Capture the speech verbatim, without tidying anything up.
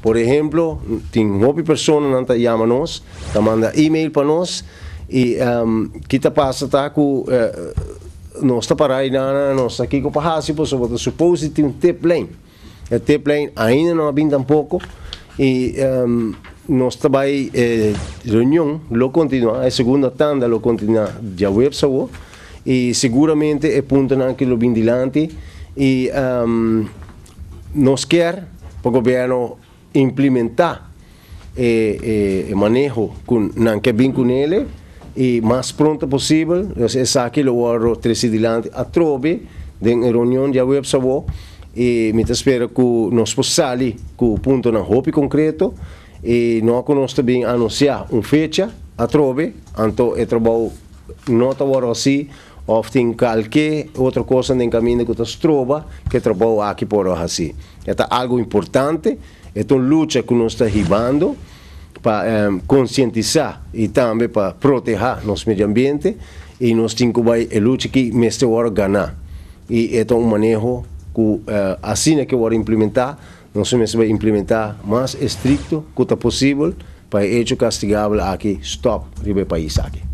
Por exemplo, tem uma pessoa que chama nós, que manda e-mail para nós, e um, que está passa tá com uh, nós está para aí na nós aqui com para hasi por sobre supose tem um tape lane, o tape lane ainda não abinda um pouco e um, nós trabalhamos eh, reunião lo continua a segunda tanda lo continua já website e seguramente é ponto naquilo bem dilante e um, nós quer para o governo implementar e, e manejo com não que bem com ele e mais pronto possível essa aqui lo oro tresidilante a trove de reunião já website e me espero que nós possamos sair com ponto na hope concreto e nós nós também anunciar uma fecha a trove então é trabalho não está assim ou tem qualquer outra coisa no caminho que você trova que trabalho aqui por assim é algo importante é uma luta que nós estamos levando para um, conscientizar e também para proteger nosso meio ambiente e nós temos que luta que nesta hora ganhar e é um manejo que uh, assim que vamos implementar nós vamos implementar mais estricto que possível para hecho castigável aqui stop no país aqui.